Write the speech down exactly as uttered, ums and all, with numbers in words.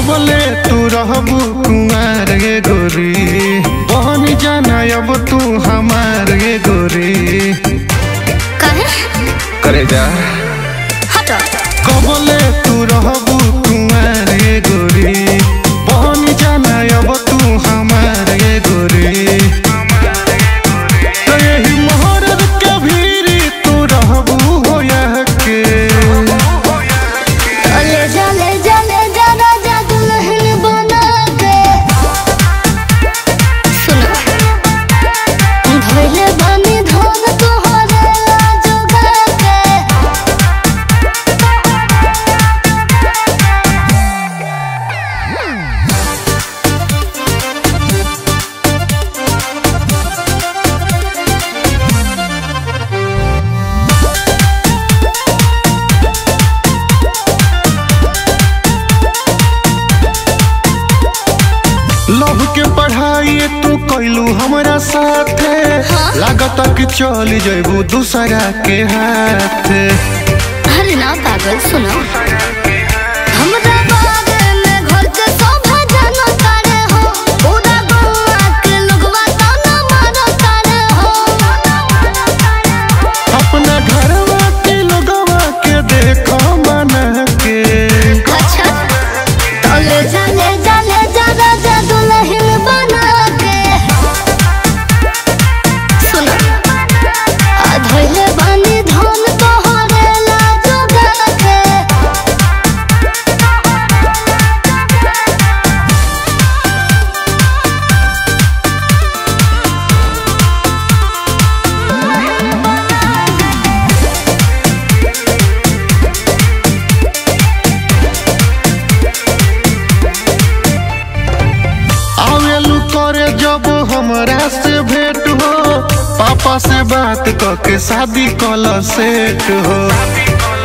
कबले तू रहबू कुमार गे गोरी, बहन जाना अब तू हमार गे गोरी। कहे करे जा हटो। कबले तू रहबू कुमार गे गोरी, बहन जाना अब तू हमार गे गोरी। तो यही मोहरत के भीरी तू रहबू हो यह के। ले जा ले जा ले जा राजा दुल्हन बना के। सुनो भइले बानी धन तोहरे जोगा के। लव के पढ़ाई तू कैलू हमारा साथे, हाँ? लागत कि चल जैबू दूसरा के हाथ। अरे ना पागल सुनो हमरा बारे में घर के सब जानो तारे हो। पूरा गौवा के लोगवा ताना मारो तारे हो। अपना घरवा के लोगवा के देखो मन के। अच्छा तो ले जा ले जा ले जा राजा दुल्हन बना के। सुनो आ धइले बानी धन तोहरे ला जोगा के। आवेलू करे जब हमरा से भेंट हो, पापा से बात करके शादी कल सेट हो।